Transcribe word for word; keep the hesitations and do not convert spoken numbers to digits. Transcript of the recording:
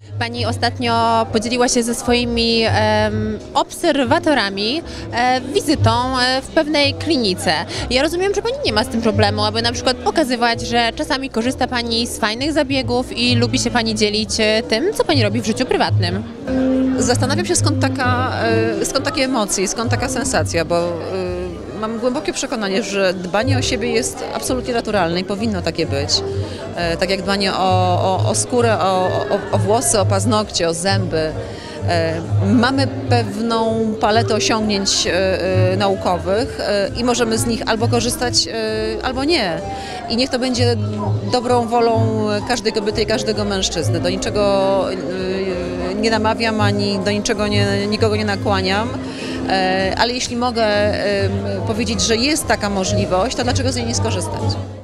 Pani ostatnio podzieliła się ze swoimi em, obserwatorami e, wizytą e, w pewnej klinice. Ja rozumiem, że Pani nie ma z tym problemu, aby na przykład pokazywać, że czasami korzysta Pani z fajnych zabiegów i lubi się Pani dzielić e, tym, co Pani robi w życiu prywatnym. Zastanawiam się, skąd, taka, e, skąd takie emocje, skąd taka sensacja, bo e, mam głębokie przekonanie, że dbanie o siebie jest absolutnie naturalne i powinno takie być. E, tak jak dbanie o, o, o skórę, o, o, o włosy, o paznokcie, o zęby. E, mamy pewną paletę osiągnięć e, e, naukowych e, i możemy z nich albo korzystać, e, albo nie. I niech to będzie dobrą wolą każdej kobiety i każdego mężczyzny. Do niczego e, nie namawiam, ani do niczego nie, nikogo nie nakłaniam. Ale jeśli mogę powiedzieć, że jest taka możliwość, to dlaczego z niej nie skorzystać?